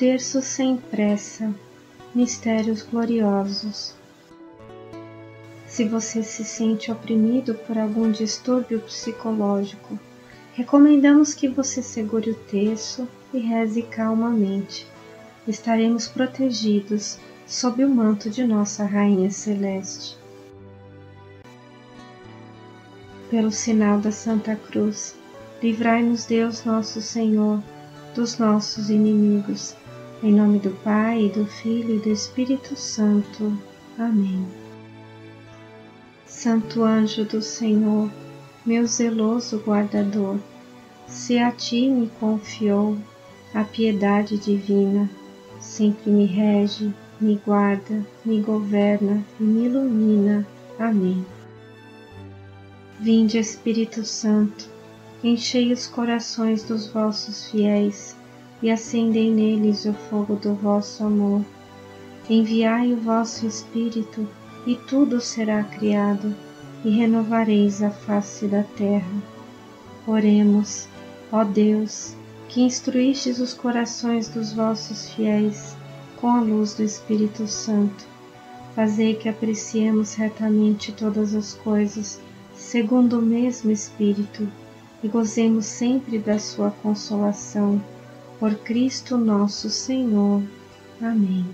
terço sem pressa, mistérios gloriosos. Se você se sente oprimido por algum distúrbio psicológico, recomendamos que você segure o terço e reze calmamente. Estaremos protegidos sob o manto de nossa Rainha Celeste. Pelo sinal da Santa Cruz, livrai-nos Deus nosso Senhor dos nossos inimigos. Em nome do Pai, e do Filho e do Espírito Santo. Amém. Santo anjo do Senhor, meu zeloso guardador, se a ti me confiou a piedade divina, sempre me rege, me guarda, me governa e me ilumina. Amém. Vinde, Espírito Santo, enchei os corações dos vossos fiéis e acendei neles o fogo do vosso amor. Enviai o vosso Espírito e tudo será criado e renovareis a face da terra. Oremos, ó Deus, que instruístes os corações dos vossos fiéis com a luz do Espírito Santo. Fazei que apreciemos retamente todas as coisas, segundo o mesmo Espírito, e gozemos sempre da sua consolação. Por Cristo nosso Senhor. Amém.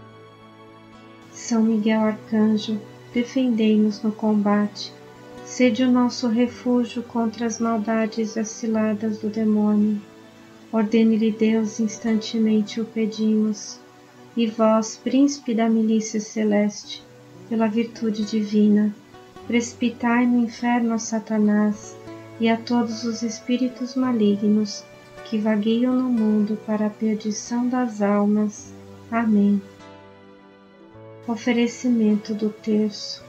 São Miguel Arcanjo, defendei-nos no combate. Sede o nosso refúgio contra as maldades e as ciladas do demônio. Ordene-lhe Deus, instantemente o pedimos. E vós, príncipe da milícia celeste, pela virtude divina, precipitai no inferno a Satanás e a todos os espíritos malignos que vagueiam no mundo para a perdição das almas. Amém. Oferecimento do terço.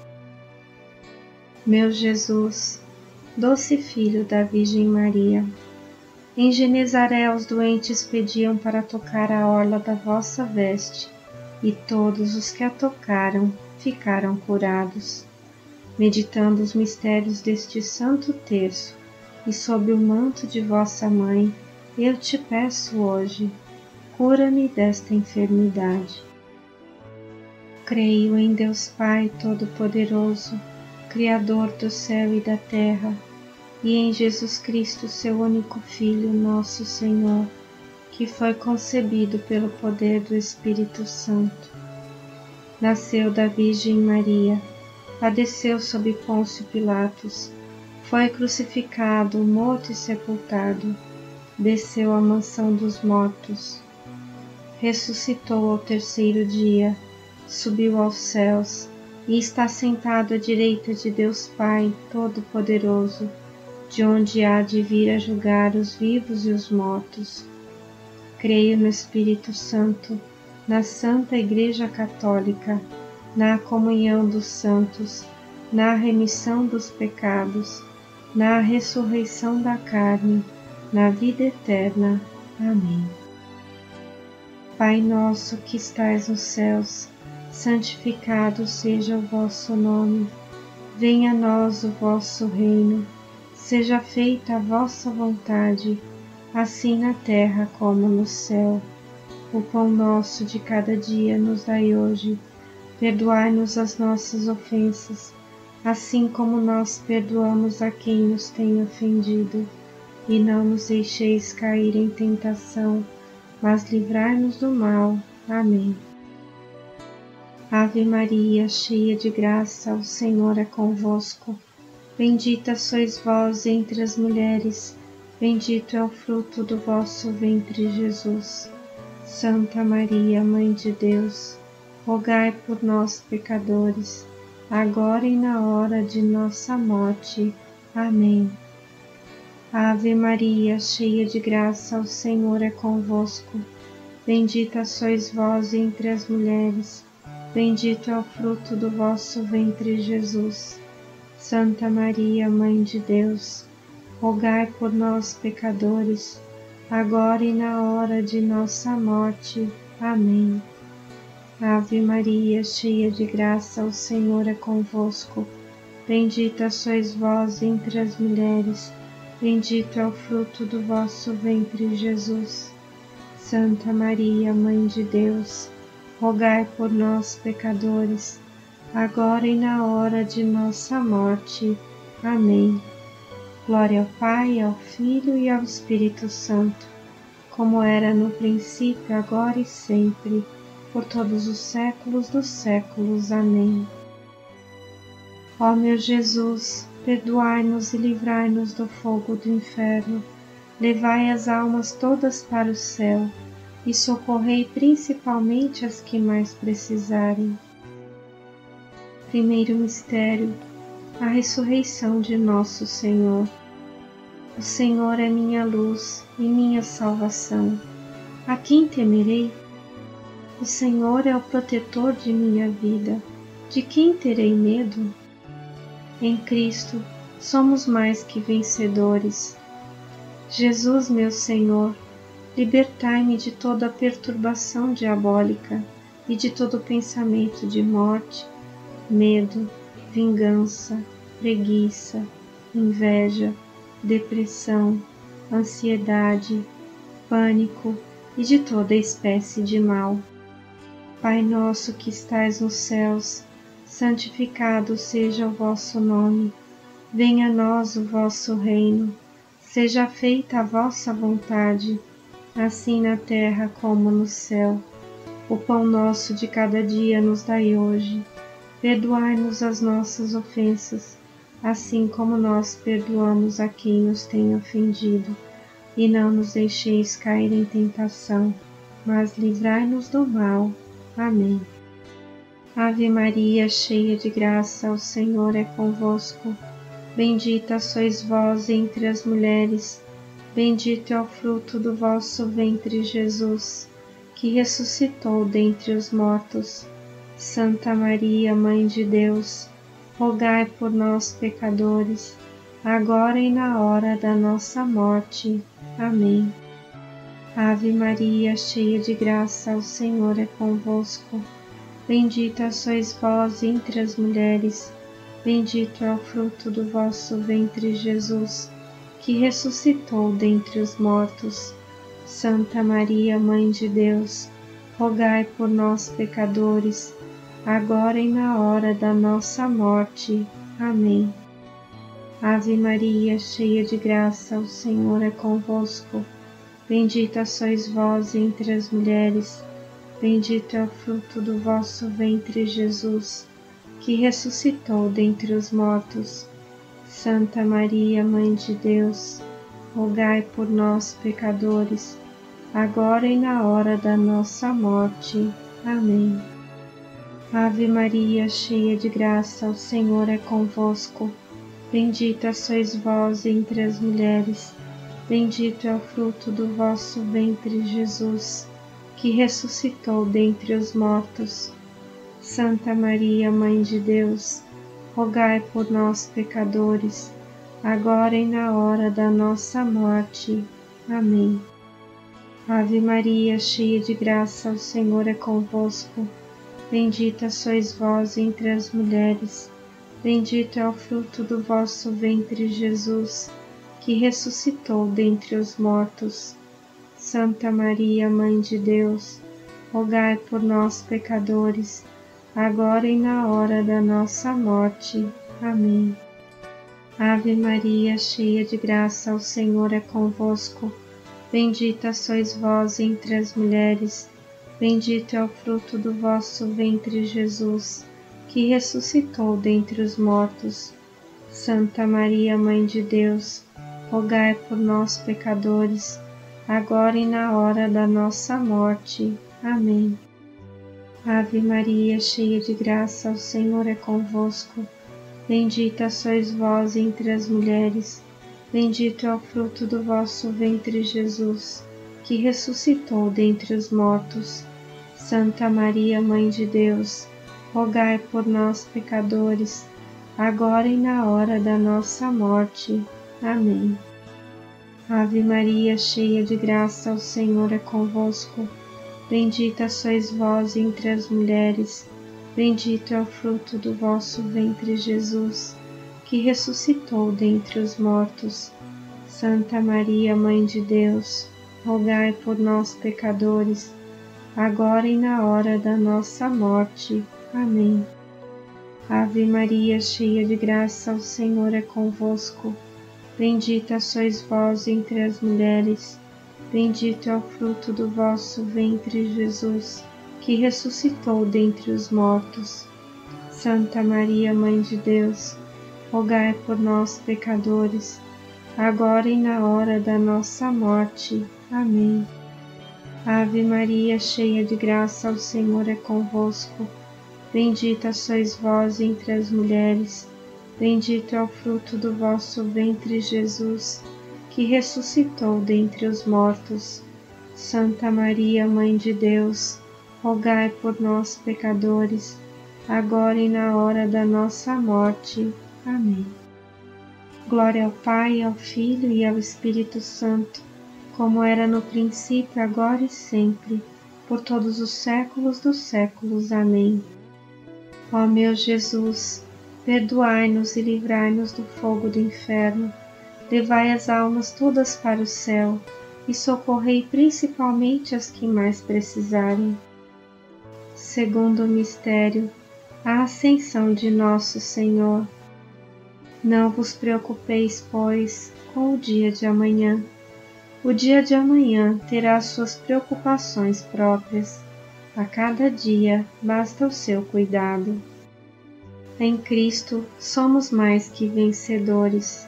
Meu Jesus, doce Filho da Virgem Maria, em Genezaré os doentes pediam para tocar a orla da vossa veste, e todos os que a tocaram ficaram curados. Meditando os mistérios deste santo terço, e sob o manto de vossa Mãe, eu te peço hoje, cura-me desta enfermidade. Creio em Deus Pai Todo-Poderoso, Criador do céu e da terra, e em Jesus Cristo, seu único Filho, nosso Senhor, que foi concebido pelo poder do Espírito Santo. Nasceu da Virgem Maria, padeceu sob Pôncio Pilatos, foi crucificado, morto e sepultado, desceu à mansão dos mortos, ressuscitou ao terceiro dia, subiu aos céus e está sentado à direita de Deus Pai Todo-Poderoso, de onde há de vir a julgar os vivos e os mortos. Creio no Espírito Santo, na Santa Igreja Católica, na comunhão dos santos, na remissão dos pecados, na ressurreição da carne, na vida eterna. Amém. Pai nosso que estais nos céus, santificado seja o vosso nome. Venha a nós o vosso reino. Seja feita a vossa vontade, assim na terra como no céu. O pão nosso de cada dia nos dai hoje. Perdoai-nos as nossas ofensas, assim como nós perdoamos a quem nos tem ofendido. E não nos deixeis cair em tentação, mas livrai-nos do mal. Amém. Ave Maria, cheia de graça, o Senhor é convosco. Bendita sois vós entre as mulheres, bendito é o fruto do vosso ventre, Jesus. Santa Maria, Mãe de Deus, rogai por nós, pecadores, agora e na hora de nossa morte. Amém. Ave Maria, cheia de graça, o Senhor é convosco. Bendita sois vós entre as mulheres, bendito é o fruto do vosso ventre, Jesus. Santa Maria, Mãe de Deus, rogai por nós, pecadores, agora e na hora de nossa morte. Amém. Ave Maria, cheia de graça, o Senhor é convosco. Bendita sois vós entre as mulheres, bendito é o fruto do vosso ventre, Jesus. Santa Maria, Mãe de Deus, rogai por nós, pecadores, agora e na hora de nossa morte. Amém. Glória ao Pai, ao Filho e ao Espírito Santo, como era no princípio, agora e sempre, por todos os séculos dos séculos. Amém. Ó meu Jesus, perdoai-nos e livrai-nos do fogo do inferno, levai as almas todas para o céu e socorrei principalmente as que mais precisarem. Primeiro mistério, a ressurreição de nosso Senhor. O Senhor é minha luz e minha salvação. A quem temerei? O Senhor é o protetor de minha vida. De quem terei medo? Em Cristo somos mais que vencedores. Jesus, meu Senhor, libertai-me de toda a perturbação diabólica e de todo pensamento de morte, medo, vingança, preguiça, inveja, depressão, ansiedade, pânico e de toda espécie de mal. Pai nosso que estais nos céus, santificado seja o vosso nome. Venha a nós o vosso reino. Seja feita a vossa vontade, assim na terra como no céu. O pão nosso de cada dia nos dai hoje. Perdoai-nos as nossas ofensas, assim como nós perdoamos a quem nos tem ofendido. E não nos deixeis cair em tentação, mas livrai-nos do mal. Amém. Ave Maria, cheia de graça, o Senhor é convosco. Bendita sois vós entre as mulheres, bendito é o fruto do vosso ventre, Jesus, que ressuscitou dentre os mortos. Santa Maria, Mãe de Deus, rogai por nós, pecadores, agora e na hora da nossa morte. Amém. Ave Maria, cheia de graça, o Senhor é convosco. Bendita sois vós entre as mulheres, bendito é o fruto do vosso ventre, Jesus, que ressuscitou dentre os mortos. Santa Maria, Mãe de Deus, rogai por nós, pecadores, agora e na hora da nossa morte. Amém. Ave Maria, cheia de graça, o Senhor é convosco. Bendita sois vós entre as mulheres, bendito é o fruto do vosso ventre, Jesus, que ressuscitou dentre os mortos. Santa Maria, Mãe de Deus, rogai por nós, pecadores, agora e na hora da nossa morte. Amém. Ave Maria, cheia de graça, o Senhor é convosco. Bendita sois vós entre as mulheres, bendito é o fruto do vosso ventre, Jesus, que ressuscitou dentre os mortos. Santa Maria, Mãe de Deus, rogai por nós, pecadores, agora e na hora da nossa morte. Amém. Ave Maria, cheia de graça, o Senhor é convosco. Bendita sois vós entre as mulheres, bendito é o fruto do vosso ventre, Jesus, que ressuscitou dentre os mortos. Santa Maria, Mãe de Deus, rogai por nós, pecadores, agora e na hora da nossa morte. Amém. Ave Maria, cheia de graça, o Senhor é convosco. Bendita sois vós entre as mulheres, bendito é o fruto do vosso ventre, Jesus, que ressuscitou dentre os mortos. Santa Maria, Mãe de Deus, rogai por nós, pecadores, agora e na hora da nossa morte. Amém. Ave Maria, cheia de graça, o Senhor é convosco. Bendita sois vós entre as mulheres, bendito é o fruto do vosso ventre, Jesus, que ressuscitou dentre os mortos. Santa Maria, Mãe de Deus, rogai por nós, pecadores, agora e na hora da nossa morte. Amém. Ave Maria, cheia de graça, o Senhor é convosco. Bendita sois vós entre as mulheres, bendito é o fruto do vosso ventre, Jesus, que ressuscitou dentre os mortos. Santa Maria, Mãe de Deus, rogai por nós, pecadores, agora e na hora da nossa morte. Amém. Ave Maria, cheia de graça, o Senhor é convosco. Bendita sois vós entre as mulheres, bendito é o fruto do vosso ventre, Jesus, que ressuscitou dentre os mortos. Santa Maria, Mãe de Deus, rogai por nós, pecadores, agora e na hora da nossa morte. Amém. Ave Maria, cheia de graça, o Senhor é convosco. Bendita sois vós entre as mulheres, bendito é o fruto do vosso ventre, Jesus, que ressuscitou dentre os mortos. Santa Maria, Mãe de Deus, rogai por nós, pecadores, agora e na hora da nossa morte. Amém. Glória ao Pai, ao Filho e ao Espírito Santo, como era no princípio, agora e sempre, por todos os séculos dos séculos. Amém. Ó meu Jesus, perdoai-nos e livrai-nos do fogo do inferno, levai as almas todas para o céu e socorrei principalmente as que mais precisarem. Segundo mistério, a ascensão de nosso Senhor. Não vos preocupeis, pois, com o dia de amanhã. O dia de amanhã terá suas preocupações próprias. A cada dia basta o seu cuidado. Em Cristo somos mais que vencedores.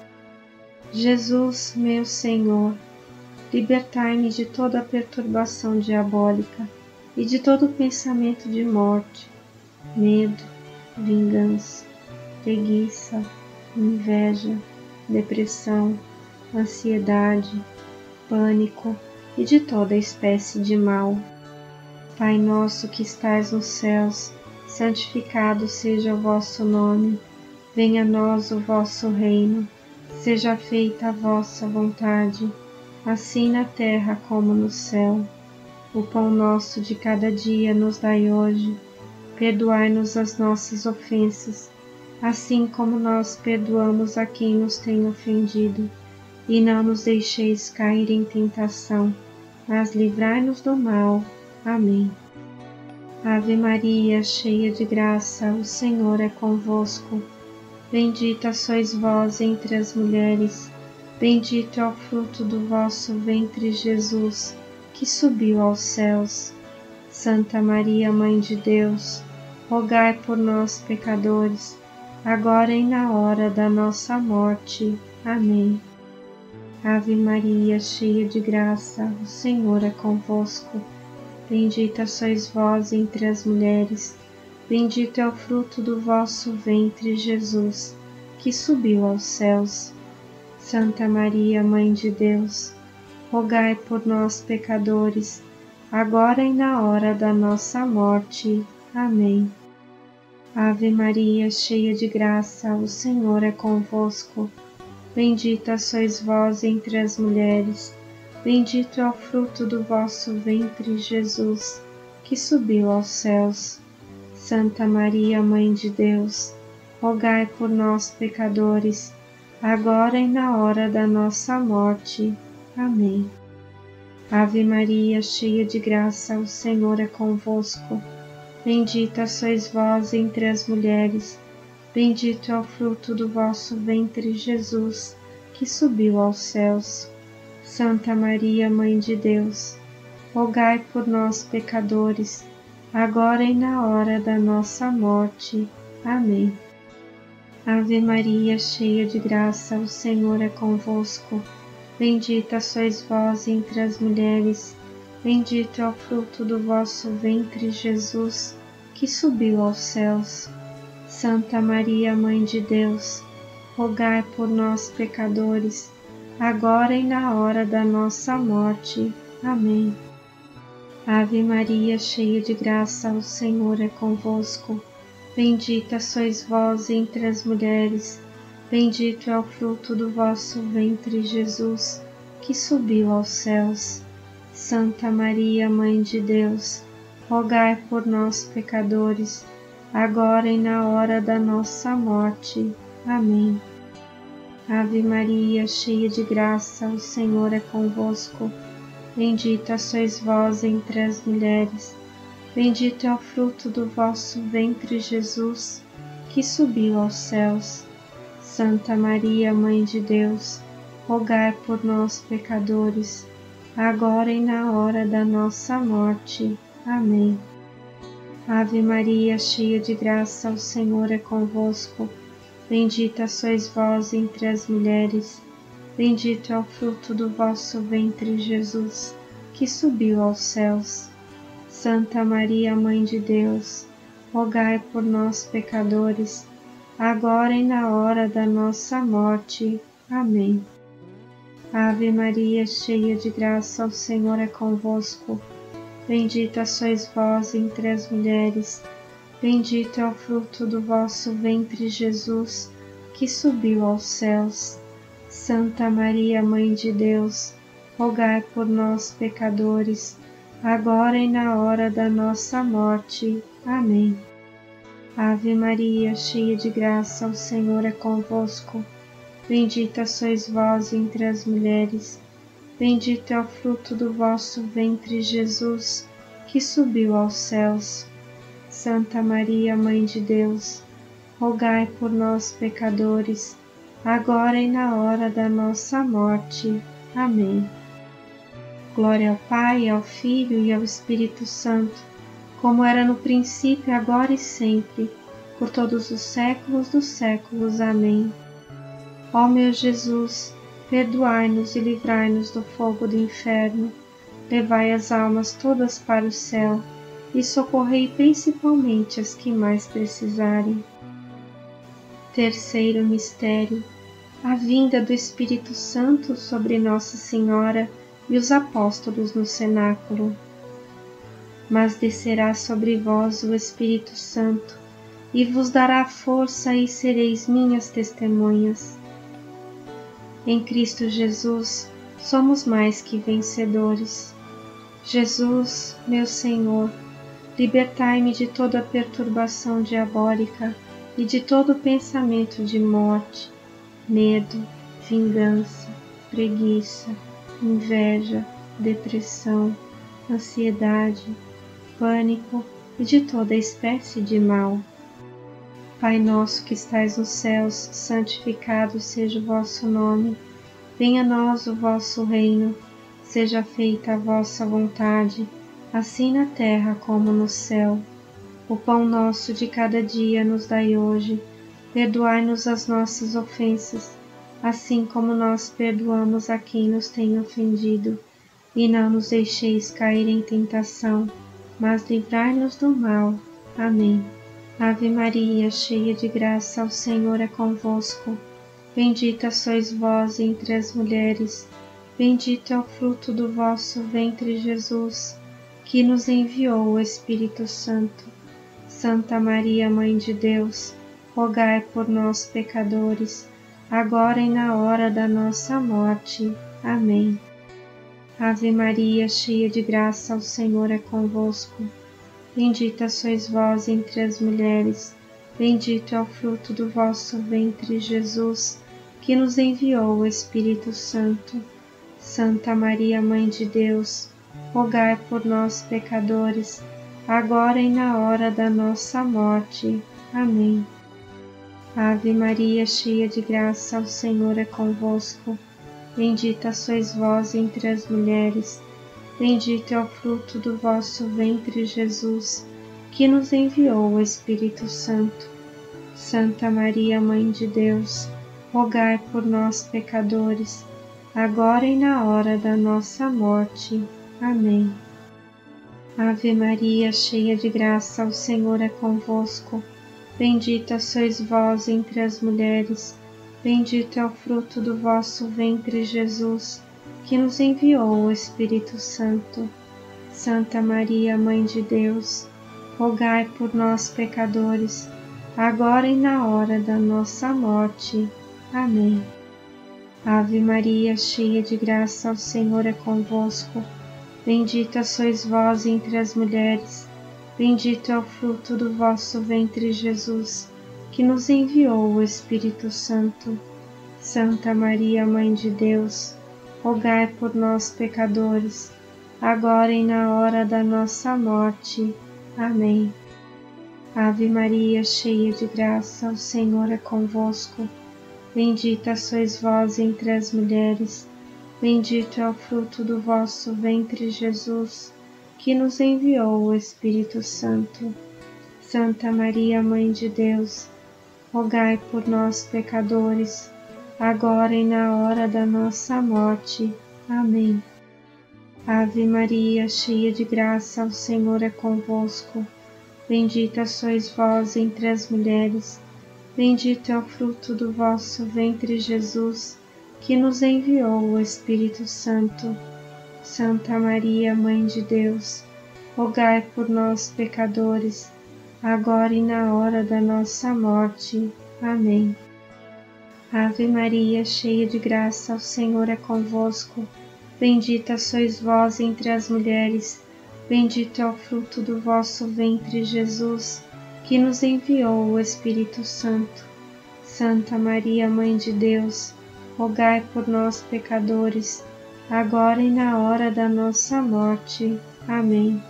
Jesus, meu Senhor, libertai-me de toda a perturbação diabólica e de todo pensamento de morte, medo, vingança, preguiça, inveja, depressão, ansiedade, pânico e de toda espécie de mal. Pai nosso que estais nos céus, santificado seja o vosso nome. Venha a nós o vosso reino. Seja feita a vossa vontade, assim na terra como no céu. O pão nosso de cada dia nos dai hoje. Perdoai-nos as nossas ofensas, assim como nós perdoamos a quem nos tem ofendido. E não nos deixeis cair em tentação, mas livrai-nos do mal. Amém. Ave Maria, cheia de graça, o Senhor é convosco. Bendita sois vós entre as mulheres, bendito é o fruto do vosso ventre, Jesus, que subiu aos céus. Santa Maria, Mãe de Deus, rogai por nós, pecadores, agora e na hora da nossa morte. Amém. Ave Maria, cheia de graça, o Senhor é convosco. Bendita sois vós entre as mulheres, bendito é o fruto do vosso ventre, Jesus, que subiu aos céus. Santa Maria, Mãe de Deus, rogai por nós, pecadores, agora e na hora da nossa morte. Amém. Ave Maria, cheia de graça, o Senhor é convosco. Bendita sois vós entre as mulheres, bendito é o fruto do vosso ventre, Jesus, que subiu aos céus. Santa Maria, Mãe de Deus, rogai por nós, pecadores, agora e na hora da nossa morte. Amém. Ave Maria, cheia de graça, o Senhor é convosco. Bendita sois vós entre as mulheres, bendito é o fruto do vosso ventre, Jesus, que subiu aos céus. Santa Maria, Mãe de Deus, rogai por nós, pecadores, agora e na hora da nossa morte. Amém. Ave Maria, cheia de graça, o Senhor é convosco. Bendita sois vós entre as mulheres, bendito é o fruto do vosso ventre, Jesus, que subiu aos céus. Santa Maria, Mãe de Deus, rogai por nós, pecadores, agora e na hora da nossa morte. Amém. Ave Maria, cheia de graça, o Senhor é convosco. Bendita sois vós entre as mulheres, bendito é o fruto do vosso ventre, Jesus, que subiu aos céus. Santa Maria, Mãe de Deus, rogai por nós, pecadores, agora e na hora da nossa morte. Amém. Ave Maria, cheia de graça, o Senhor é convosco. bendita sois vós entre as mulheres, bendito é o fruto do vosso ventre, Jesus, que subiu aos céus. Santa Maria, Mãe de Deus, rogai por nós, pecadores, agora e na hora da nossa morte. Amém. Ave Maria, cheia de graça, o Senhor é convosco. Bendita sois vós entre as mulheres, bendito é o fruto do vosso ventre, Jesus, que subiu aos céus. Santa Maria, Mãe de Deus, rogai por nós, pecadores, agora e na hora da nossa morte. Amém. Ave Maria, cheia de graça, o Senhor é convosco. Bendita sois vós entre as mulheres, bendito é o fruto do vosso ventre, Jesus, que subiu aos céus. Santa Maria, Mãe de Deus, rogai por nós, pecadores, agora e na hora da nossa morte. Amém. Ave Maria, cheia de graça, o Senhor é convosco. Bendita sois vós entre as mulheres, bendito é o fruto do vosso ventre, Jesus, que subiu aos céus. Santa Maria, Mãe de Deus, rogai por nós, pecadores, agora e na hora da nossa morte. Amém. Glória ao Pai, ao Filho e ao Espírito Santo, como era no princípio, agora e sempre, por todos os séculos dos séculos. Amém. Ó meu Jesus, perdoai-nos e livrai-nos do fogo do inferno, levai as almas todas para o céu e socorrei principalmente as que mais precisarem. Terceiro mistério: a vinda do Espírito Santo sobre Nossa Senhora e os apóstolos no cenáculo. Mas descerá sobre vós o Espírito Santo e vos dará força e sereis minhas testemunhas. Em Cristo Jesus somos mais que vencedores. Jesus, meu Senhor, libertai-me de toda perturbação diabólica e de todo pensamento de morte, medo, vingança, preguiça, inveja, depressão, ansiedade, pânico e de toda espécie de mal. Pai nosso que estais nos céus, santificado seja o vosso nome. Venha a nós o vosso reino. Seja feita a vossa vontade, assim na terra como no céu. O pão nosso de cada dia nos dai hoje. Perdoai-nos as nossas ofensas, assim como nós perdoamos a quem nos tem ofendido. E não nos deixeis cair em tentação, mas livrai-nos do mal. Amém. Ave Maria, cheia de graça, o Senhor é convosco. Bendita sois vós entre as mulheres, bendito é o fruto do vosso ventre, Jesus, que nos enviou o Espírito Santo. Santa Maria, Mãe de Deus, rogai por nós, pecadores, agora e na hora da nossa morte. Amém. Ave Maria, cheia de graça, o Senhor é convosco. Bendita sois vós entre as mulheres, bendito é o fruto do vosso ventre, Jesus, que nos enviou o Espírito Santo. Santa Maria, Mãe de Deus, rogai por nós, pecadores, agora e na hora da nossa morte. Amém. Ave Maria, cheia de graça, o Senhor é convosco. Bendita sois vós entre as mulheres, bendito é o fruto do vosso ventre, Jesus, que nos enviou o Espírito Santo. Santa Maria, Mãe de Deus, rogai por nós, pecadores, agora e na hora da nossa morte. Amém. Ave Maria, cheia de graça, o Senhor é convosco. Bendita sois vós entre as mulheres, bendito é o fruto do vosso ventre, Jesus, que nos enviou o Espírito Santo. Santa Maria, Mãe de Deus, rogai por nós, pecadores, agora e na hora da nossa morte. Amém. Ave Maria, cheia de graça, o Senhor é convosco. Bendita sois vós entre as mulheres, bendito é o fruto do vosso ventre, Jesus, que nos enviou o Espírito Santo. Santa Maria, Mãe de Deus, rogai por nós, pecadores, agora e na hora da nossa morte. Amém. Ave Maria, cheia de graça, o Senhor é convosco. Bendita sois vós entre as mulheres, bendito é o fruto do vosso ventre, Jesus, que nos enviou o Espírito Santo. Santa Maria, Mãe de Deus, rogai por nós, pecadores, agora e na hora da nossa morte. Amém. Ave Maria, cheia de graça, o Senhor é convosco. Bendita sois vós entre as mulheres, bendito é o fruto do vosso ventre, Jesus, que nos enviou o Espírito Santo. Santa Maria, Mãe de Deus, rogai por nós, pecadores, agora e na hora da nossa morte. Amém. Ave Maria, cheia de graça, o Senhor é convosco. Bendita sois vós entre as mulheres, bendito é o fruto do vosso ventre, Jesus, que nos enviou o Espírito Santo. Santa Maria, Mãe de Deus, rogai por nós, pecadores, agora e na hora da nossa morte. Amém.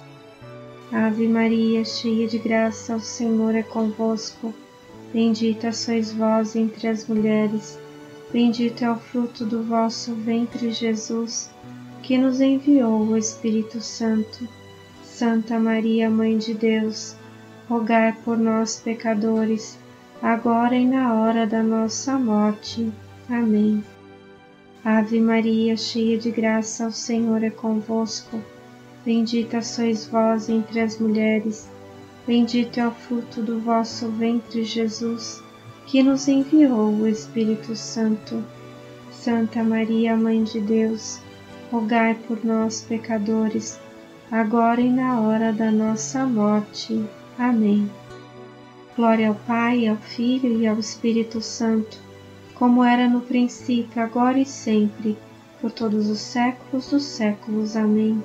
Ave Maria, cheia de graça, o Senhor é convosco. Bendita sois vós entre as mulheres, bendito é o fruto do vosso ventre, Jesus, que nos enviou o Espírito Santo. Santa Maria, Mãe de Deus, rogai por nós, pecadores, agora e na hora da nossa morte. Amém. Ave Maria, cheia de graça, o Senhor é convosco. Bendita sois vós entre as mulheres, bendito é o fruto do vosso ventre, Jesus, que nos enviou o Espírito Santo. Santa Maria, Mãe de Deus, rogai por nós, pecadores, agora e na hora da nossa morte. Amém. Glória ao Pai, ao Filho e ao Espírito Santo, como era no princípio, agora e sempre, por todos os séculos dos séculos. Amém.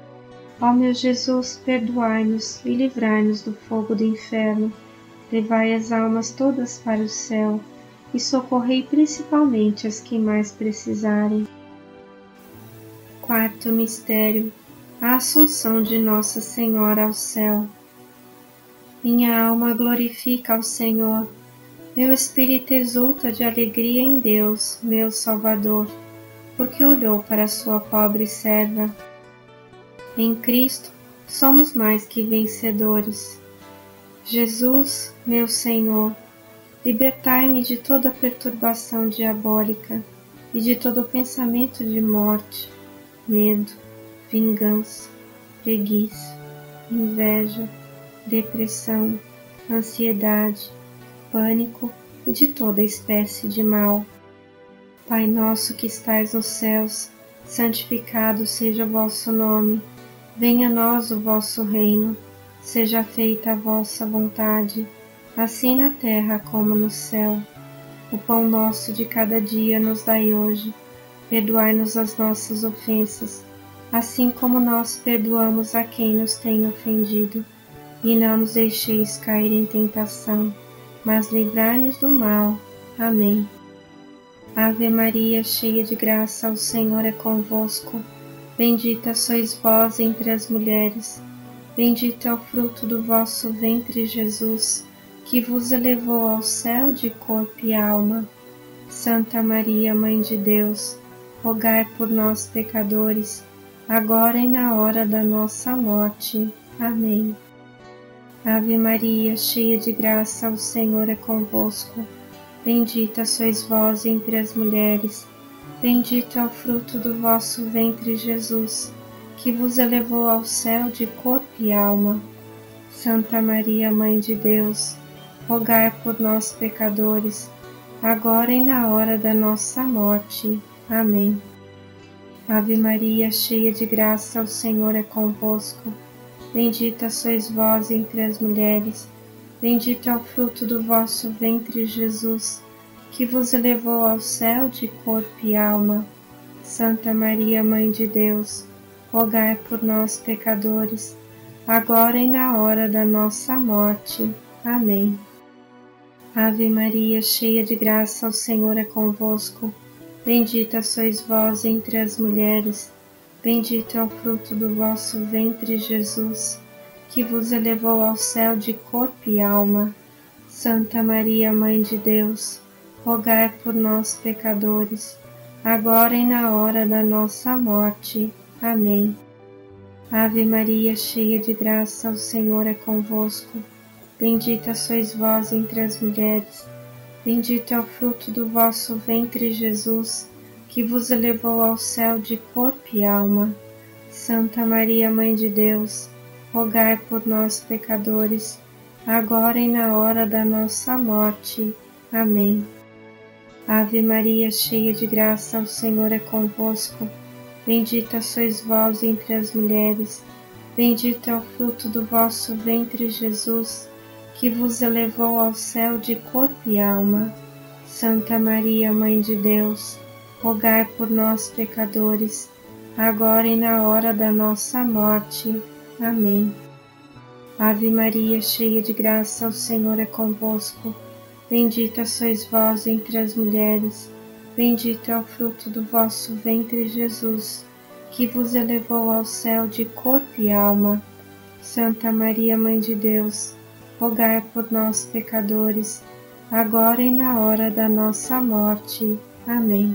Ó meu Jesus, perdoai-nos e livrai-nos do fogo do inferno, levai as almas todas para o céu e socorrei principalmente as que mais precisarem. Quarto mistério, a Assunção de Nossa Senhora ao céu. Minha alma glorifica ao Senhor, meu espírito exulta de alegria em Deus, meu Salvador, porque olhou para sua pobre serva. Em Cristo somos mais que vencedores. Jesus, meu Senhor, libertai-me de toda perturbação diabólica e de todo pensamento de morte, medo, vingança, preguiça, inveja, depressão, ansiedade, pânico e de toda espécie de mal. Pai nosso que estais nos céus, santificado seja o vosso nome. Venha a nós o vosso reino, seja feita a vossa vontade, assim na terra como no céu. O pão nosso de cada dia nos dai hoje, perdoai-nos as nossas ofensas, assim como nós perdoamos a quem nos tem ofendido, e não nos deixeis cair em tentação, mas livrai-nos do mal. Amém. Ave Maria, cheia de graça, o Senhor é convosco. Bendita sois vós entre as mulheres, bendito é o fruto do vosso ventre, Jesus, que vos elevou ao céu de corpo e alma. Santa Maria, Mãe de Deus, rogai por nós, pecadores, agora e na hora da nossa morte. Amém. Ave Maria, cheia de graça, o Senhor é convosco. Bendita sois vós entre as mulheres, bendito é o fruto do vosso ventre, Jesus, que vos elevou ao céu de corpo e alma. Santa Maria, Mãe de Deus, rogai por nós, pecadores, agora e na hora da nossa morte. Amém. Ave Maria, cheia de graça, o Senhor é convosco. Bendita sois vós entre as mulheres, bendito é o fruto do vosso ventre, Jesus, que vos elevou ao céu de corpo e alma. Santa Maria, Mãe de Deus, rogai por nós, pecadores, agora e na hora da nossa morte. Amém. Ave Maria, cheia de graça, o Senhor é convosco. Bendita sois vós entre as mulheres, Bendito é o fruto do vosso ventre, Jesus, que vos elevou ao céu de corpo e alma. Santa Maria, Mãe de Deus, rogai por nós, pecadores, agora e na hora da nossa morte. Amém. Ave Maria, cheia de graça, o Senhor é convosco. Bendita sois vós entre as mulheres, bendito é o fruto do vosso ventre, Jesus, que vos elevou ao céu de corpo e alma. Santa Maria, Mãe de Deus, rogai por nós, pecadores, agora e na hora da nossa morte. Amém. Ave Maria, cheia de graça, o Senhor é convosco. Bendita sois vós entre as mulheres, bendito é o fruto do vosso ventre, Jesus, que vos elevou ao céu de corpo e alma. Santa Maria, Mãe de Deus, rogai por nós, pecadores, agora e na hora da nossa morte. Amém. Ave Maria, cheia de graça, o Senhor é convosco. Bendita sois vós entre as mulheres, bendito é o fruto do vosso ventre, Jesus, que vos elevou ao céu de corpo e alma. Santa Maria, Mãe de Deus, rogai por nós, pecadores, agora e na hora da nossa morte. Amém.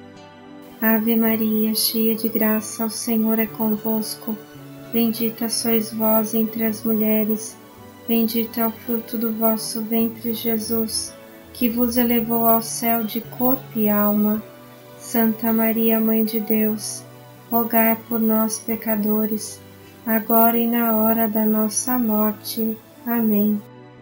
Ave Maria, cheia de graça, o Senhor é convosco. Bendita sois vós entre as mulheres, bendito é o fruto do vosso ventre, Jesus, que vos elevou ao céu de corpo e alma. Santa Maria, Mãe de Deus, rogai por nós, pecadores, agora e na hora da nossa morte. Amém.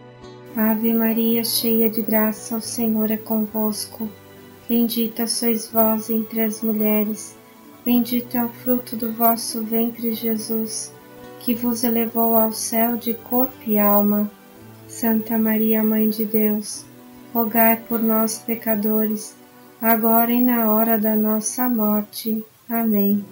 Ave Maria, cheia de graça, o Senhor é convosco. Bendita sois vós entre as mulheres, bendito é o fruto do vosso ventre, Jesus, que vos elevou ao céu de corpo e alma. Santa Maria, Mãe de Deus, rogai por nós, pecadores, agora e na hora da nossa morte. Amém.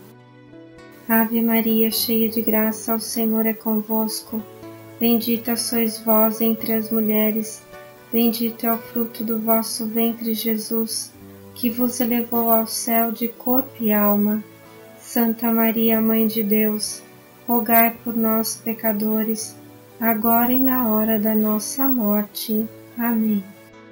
Ave Maria, cheia de graça, o Senhor é convosco. Bendita sois vós entre as mulheres, bendito é o fruto do vosso ventre, Jesus, que vos elevou ao céu de corpo e alma. Santa Maria, Mãe de Deus, rogai por nós, pecadores, agora e na hora da nossa morte. Amém.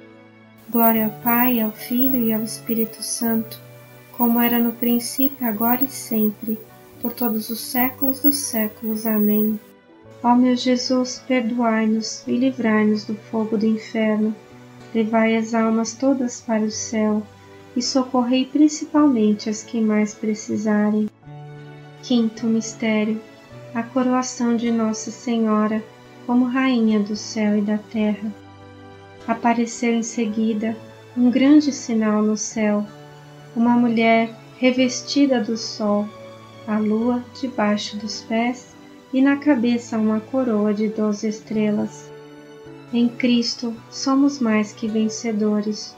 Glória ao Pai, ao Filho e ao Espírito Santo, como era no princípio, agora e sempre, por todos os séculos dos séculos. Amém. Ó meu Jesus, perdoai-nos e livrai-nos do fogo do inferno, levai as almas todas para o céu e socorrei principalmente as que mais precisarem. Quinto mistério: a coroação de Nossa Senhora como Rainha do céu e da terra. Apareceu em seguida um grande sinal no céu, uma mulher revestida do sol, a lua debaixo dos pés e na cabeça uma coroa de 12 estrelas. Em Cristo somos mais que vencedores.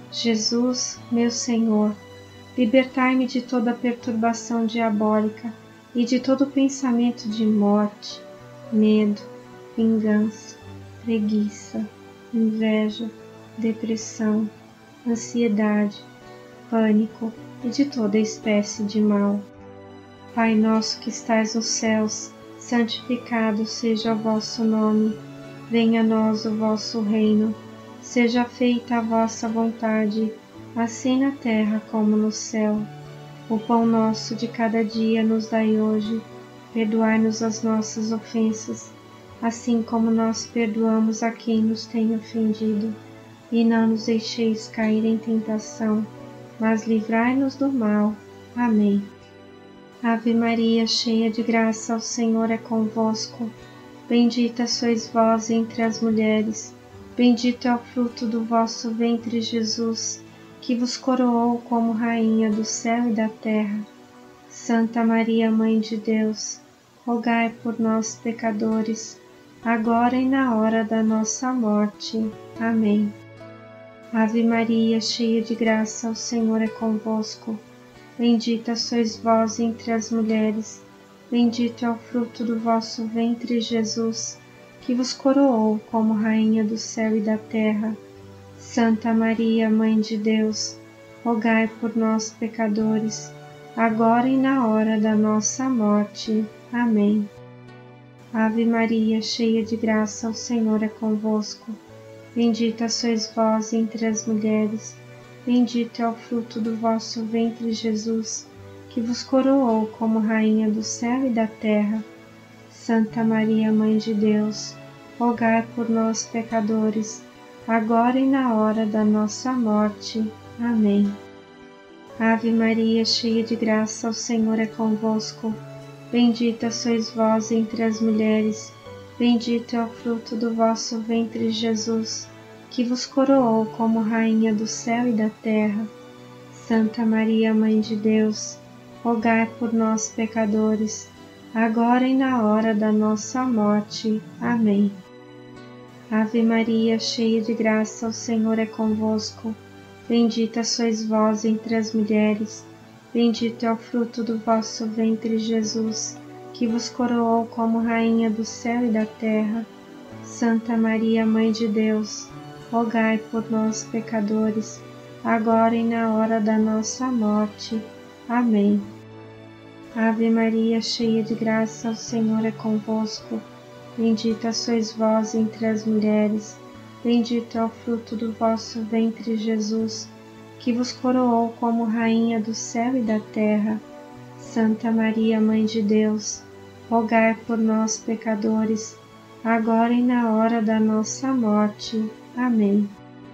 Jesus, meu Senhor, libertai-me de toda perturbação diabólica e de todo pensamento de morte, medo, vingança, preguiça, inveja, depressão, ansiedade, pânico e de toda espécie de mal. Pai nosso que estais nos céus, santificado seja o vosso nome. Venha a nós o vosso reino. Seja feita a vossa vontade, assim na terra como no céu. O pão nosso de cada dia nos dai hoje. Perdoai-nos as nossas ofensas, assim como nós perdoamos a quem nos tem ofendido. E não nos deixeis cair em tentação, mas livrai-nos do mal. Amém. Ave Maria, cheia de graça, o Senhor é convosco. Bendita sois vós entre as mulheres, bendito é o fruto do vosso ventre, Jesus, que vos coroou como Rainha do céu e da terra. Santa Maria, Mãe de Deus, rogai por nós, pecadores, agora e na hora da nossa morte. Amém. Ave Maria, cheia de graça, o Senhor é convosco. Bendita sois vós entre as mulheres, bendito é o fruto do vosso ventre, Jesus, que vos coroou como Rainha do céu e da terra. Santa Maria, Mãe de Deus, rogai por nós, pecadores, agora e na hora da nossa morte. Amém. Ave Maria, cheia de graça, o Senhor é convosco. Bendita sois vós entre as mulheres, bendito é o fruto do vosso ventre, Jesus, que vos coroou como Rainha do céu e da terra. Santa Maria, Mãe de Deus, rogai por nós, pecadores, agora e na hora da nossa morte. Amém. Ave Maria, cheia de graça, o Senhor é convosco. Bendita sois vós entre as mulheres, bendito é o fruto do vosso ventre, Jesus, que vos coroou como Rainha do céu e da terra. Santa Maria, Mãe de Deus, rogai por nós, pecadores, agora e na hora da nossa morte. Amém. Ave Maria, cheia de graça, o Senhor é convosco. Bendita sois vós entre as mulheres, bendito é o fruto do vosso ventre, Jesus, que vos coroou como Rainha do céu e da terra. Santa Maria, Mãe de Deus, rogai por nós, pecadores, agora e na hora da nossa morte. Amém. Ave Maria, cheia de graça, o Senhor é convosco. Bendita sois vós entre as mulheres, bendito é o fruto do vosso ventre, Jesus, que vos coroou como Rainha do céu e da terra. Santa Maria, Mãe de Deus, rogai por nós, pecadores, agora e na hora da nossa morte. Amém.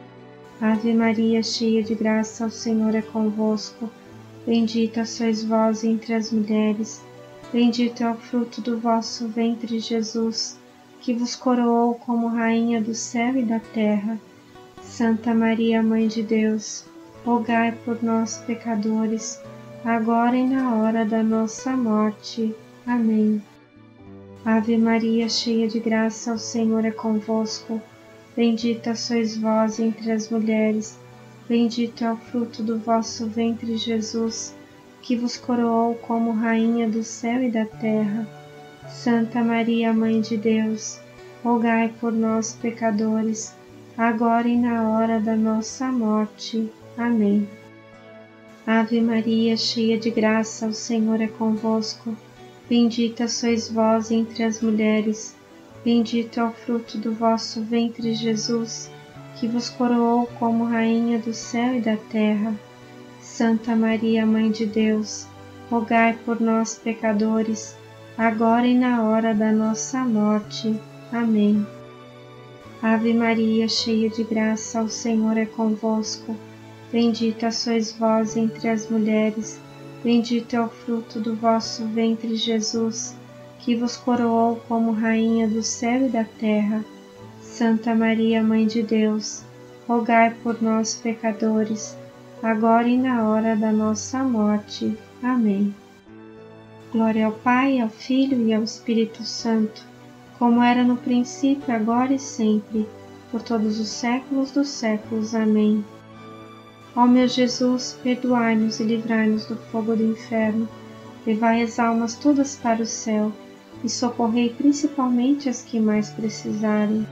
Ave Maria, cheia de graça, o Senhor é convosco. Bendita sois vós entre as mulheres, bendito é o fruto do vosso ventre, Jesus, que vos coroou como Rainha do céu e da terra. Santa Maria, Mãe de Deus, rogai por nós, pecadores, agora e na hora da nossa morte. Amém. Ave Maria, cheia de graça, o Senhor é convosco. Bendita sois vós entre as mulheres, bendito é o fruto do vosso ventre, Jesus, que vos coroou como Rainha do céu e da terra. Santa Maria, Mãe de Deus, rogai por nós, pecadores, agora e na hora da nossa morte. Amém. Ave Maria, cheia de graça, o Senhor é convosco. Bendita sois vós entre as mulheres, bendito é o fruto do vosso ventre, Jesus, que vos coroou como Rainha do céu e da terra. Santa Maria, Mãe de Deus, rogai por nós, pecadores, agora e na hora da nossa morte. Amém. Ave Maria, cheia de graça, o Senhor é convosco. Bendita sois vós entre as mulheres, bendito é o fruto do vosso ventre, Jesus, que vos coroou como Rainha do céu e da terra. Santa Maria, Mãe de Deus, rogai por nós, pecadores, agora e na hora da nossa morte. Amém. Glória ao Pai, ao Filho e ao Espírito Santo, como era no princípio, agora e sempre, por todos os séculos dos séculos. Amém. Ó meu Jesus, perdoai-nos e livrai-nos do fogo do inferno, levai as almas todas para o céu e socorrei principalmente as que mais precisarem.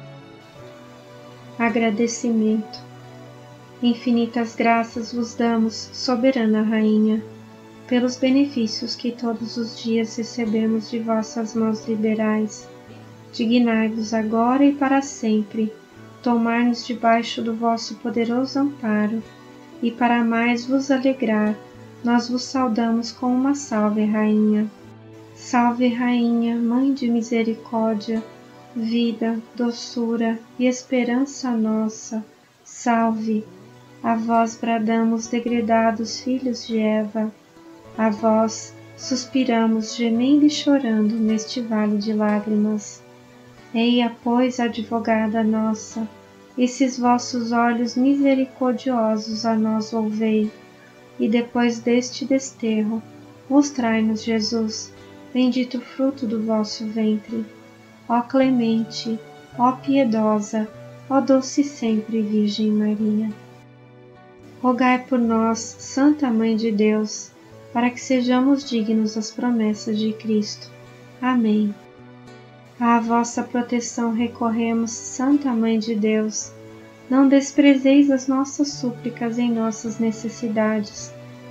Agradecimento. Infinitas graças vos damos, soberana Rainha, pelos benefícios que todos os dias recebemos de vossas mãos liberais. Dignai-vos agora e para sempre tomar-nos debaixo do vosso poderoso amparo, e para mais vos alegrar, nós vos saudamos com uma salve, Rainha. Salve, Rainha, Mãe de misericórdia, vida, doçura e esperança nossa. Salve! A vós bradamos, degredados filhos de Eva. A vós suspiramos, gemendo e chorando neste vale de lágrimas. Eia, pois, advogada nossa, esses vossos olhos misericordiosos a nós volvei, e depois deste desterro, mostrai-nos Jesus, bendito fruto do vosso ventre. Ó clemente, ó piedosa, ó doce sempre Virgem Maria. Rogai por nós, Santa Mãe de Deus, para que sejamos dignos das promessas de Cristo. Amém. À vossa proteção recorremos, Santa Mãe de Deus. Não desprezeis as nossas súplicas em nossas necessidades,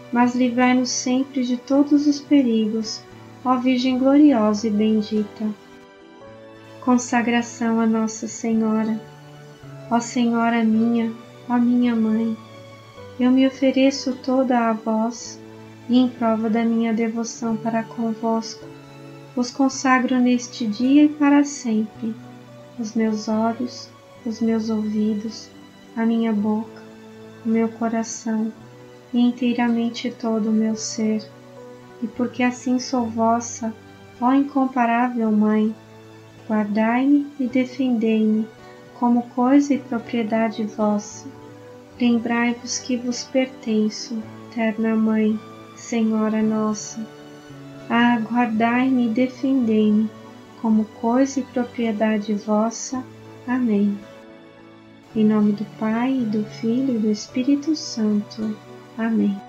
mas livrai-nos sempre de todos os perigos, ó Virgem gloriosa e bendita. Consagração a Nossa Senhora. Ó Senhora minha, ó minha Mãe, eu me ofereço toda a vós, e em prova da minha devoção para convosco, vos consagro neste dia e para sempre os meus olhos, os meus ouvidos, a minha boca, o meu coração e inteiramente todo o meu ser. E porque assim sou vossa, ó incomparável Mãe, guardai-me e defendei-me como coisa e propriedade vossa. Lembrai-vos que vos pertenço, terna Mãe, Senhora nossa. Guardai-me e defendei-me como coisa e propriedade vossa. Amém. Em nome do Pai, e do Filho e do Espírito Santo. Amém.